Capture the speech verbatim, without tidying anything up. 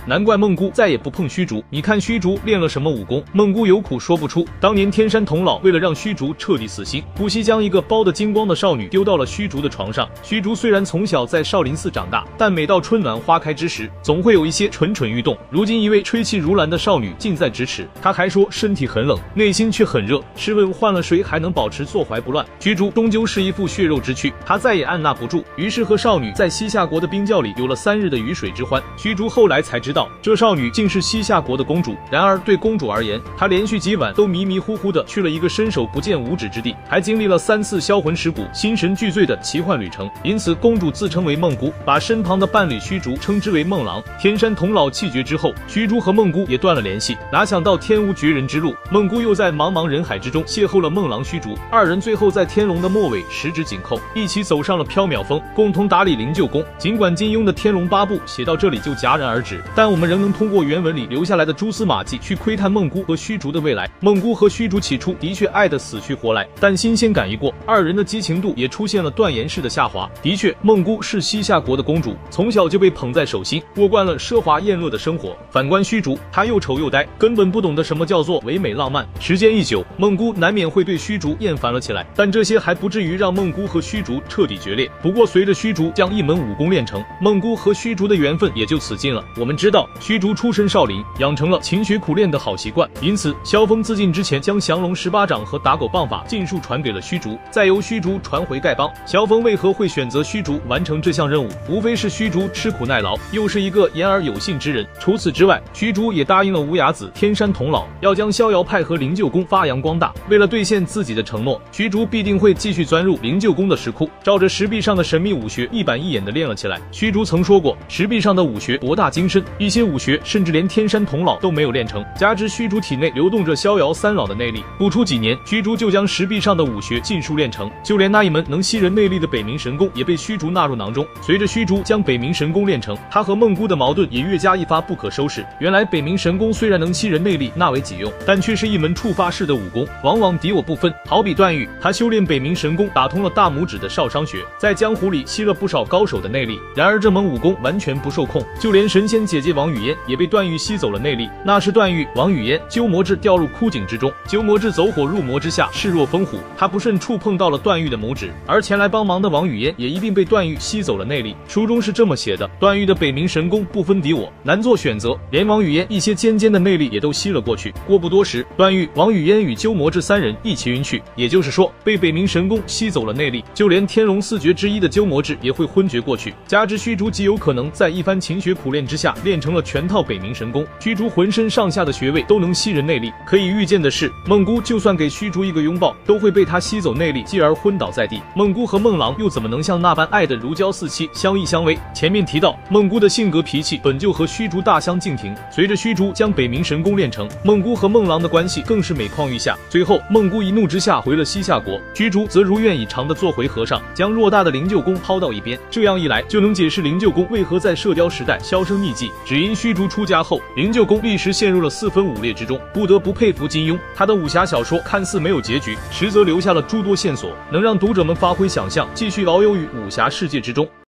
难怪孟姑再也不碰虚竹。你看虚竹练了什么武功？孟姑有苦说不出。当年天山童姥为了让虚竹彻底死心，不惜将一个包得精光的少女丢到了虚竹的床上。虚竹虽然从小在少林寺长大，但每到春暖花开之时，总会有一些蠢蠢欲动。如今一位吹气如兰的少女近在咫尺，她还说身体很冷，内心却很热。试问换了谁还能保持坐怀不乱？虚竹终究是一副血肉之躯，他再也按捺不住，于是和少女在西夏国的冰窖里有了三日的鱼水之欢。虚竹后来才知道，这少女竟是西夏国的公主。然而对公主而言，她连续几晚都迷迷糊糊的去了一个伸手不见五指之地，还经历了三次销魂蚀骨、心神俱醉的奇幻旅程。因此，公主自称为孟姑，把身旁的伴侣虚竹称之为孟郎。天山童姥气绝之后，虚竹和孟姑也断了联系。哪想到天无绝人之路，孟姑又在茫茫人海之中邂逅了孟郎虚竹，二人最后在天龙的末尾十指紧扣，一起走上了缥缈峰，共同打理灵鹫宫。尽管金庸的《天龙八部》写到这里就戛然而止，但我们仍能通过原文里留下来的蛛丝马迹去窥探孟姑和虚竹的未来。孟姑和虚竹起初的确爱得死去活来，但新鲜感一过，二人的激情度也出现了断崖式的下滑。的确，孟姑是西夏国的公主，从小就被捧在手心，过惯了奢华宴乐的生活。反观虚竹，她又丑又呆，根本不懂得什么叫做唯美浪漫。时间一久，孟姑难免会对虚竹厌烦了起来，但这些还不至于让孟姑和虚竹彻底决裂。不过随着虚竹将一门武功练成，孟姑和虚竹的缘分也就此尽了。我们知道，虚竹出身少林，养成了勤学苦练的好习惯，因此萧峰自尽之前将降龙十八掌和打狗棒法尽数传给了虚竹，再由虚竹传回丐帮。萧峰为何会选择虚竹完成这项任务？无非是虚竹吃苦耐劳，又是一个言而有信之人。除此之外，虚竹也答应了无崖子天山童姥，要将逍遥派和灵鹫宫发扬光大。为了兑现自己的承诺，虚竹必定会继续钻入灵鹫宫的石窟，照着石壁上的神秘武学一板一眼地练了起来。虚竹曾说过，石壁上的武学博大精深，一些武学甚至连天山童姥都没有练成。加之虚竹体内流动着逍遥三老的内力，不出几年，虚竹就将石壁上的武学尽数练成。就连那一门能吸人内力的北冥神功也被虚竹纳入囊中。随着虚竹将北冥神功练成，他和孟姑的矛盾也越加一发不可收拾。原来北冥神功虽然能吸人内力纳为己用，但却是一门触发式的武功，往往敌我不分。好比段誉，他修炼北冥神功打通了大拇指的少商穴，在江湖里吸了不少高手的内力。然而这门武功完全不受控，就连神仙姐姐王语嫣也被段誉吸走了内力。那时段誉、王语嫣、鸠摩智掉入枯井之中，鸠摩智走火入魔之下势若风虎，他不慎触碰到了段誉的拇指，而前来帮忙的王语嫣也一并被段誉吸走了内力。书中是这么写的：段誉的北冥神功不分敌我，难做选择，连王语嫣一些尖尖的内力也都吸了过去。过不多时，段誉、王语嫣与鸠摩智三人一起晕去，也就是说，被北冥神功吸走了内力，就连天龙四绝之一的鸠摩智也会昏厥过去。加之虚竹极有可能在一番勤学苦练之下练成了全套北冥神功，虚竹浑身上下的穴位都能吸人内力。可以预见的是，孟姑就算给虚竹一个拥抱，都会被他吸走内力，继而昏倒在地。孟姑和孟郎又怎么能像那般爱得如胶似漆、相依相偎？前面提到，孟姑的性格脾气本就和虚竹大相径庭，随着虚竹将北冥神功练成，孟姑和孟郎的关系更是每况愈下。最后，孟姑一怒之下回了西夏国，虚竹则如愿以偿地做回和尚，将偌大的灵鹫宫抛到一边。这样一来，就能解释灵鹫宫为何在射雕时代销声匿迹。只因虚竹出家后，灵鹫宫立时陷入了四分五裂之中。不得不佩服金庸，他的武侠小说看似没有结局，实则留下了诸多线索，能让读者们发挥想象，继续遨游于武侠世界之中。